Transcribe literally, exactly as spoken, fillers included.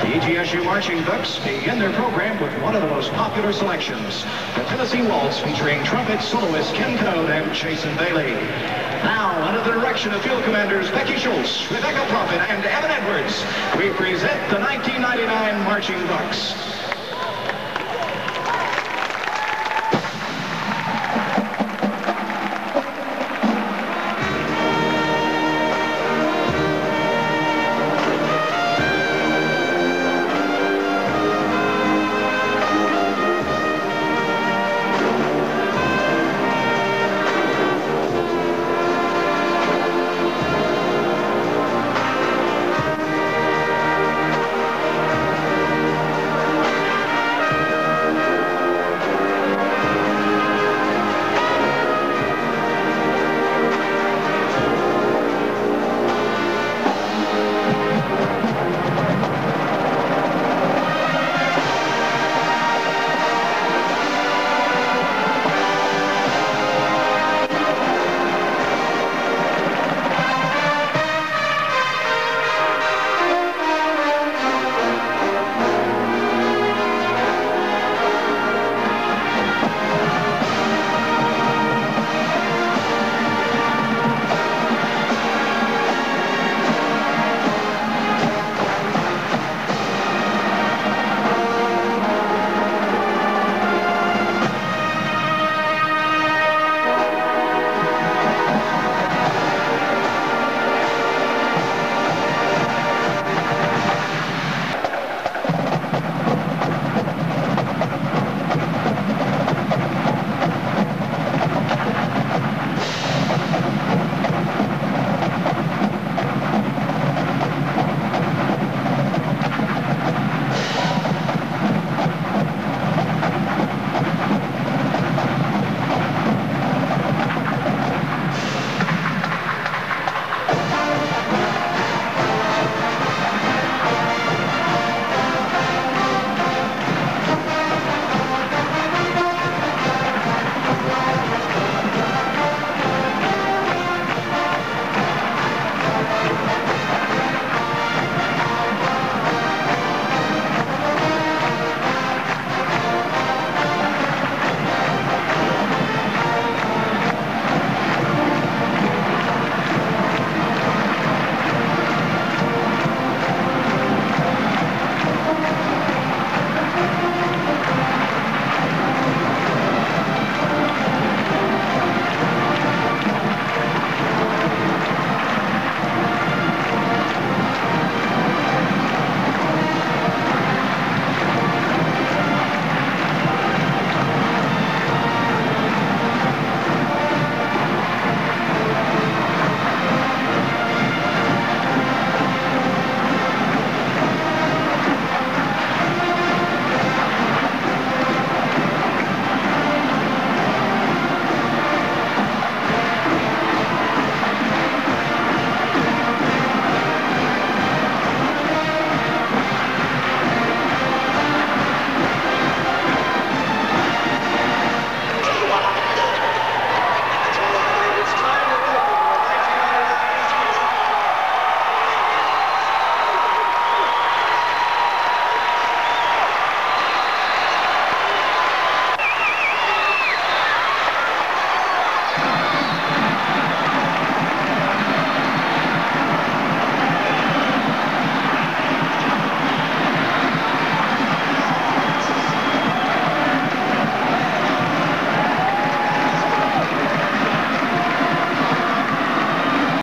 The E T S U Marching Bucs begin their program with one of the most popular selections, the Tennessee Waltz, featuring trumpet soloists Ken Code and Jason Bailey. Now, under the direction of field commanders Becky Schultz, Rebecca Profit, and Evan Edwards, we present the nineteen ninety-nine Marching Bucs.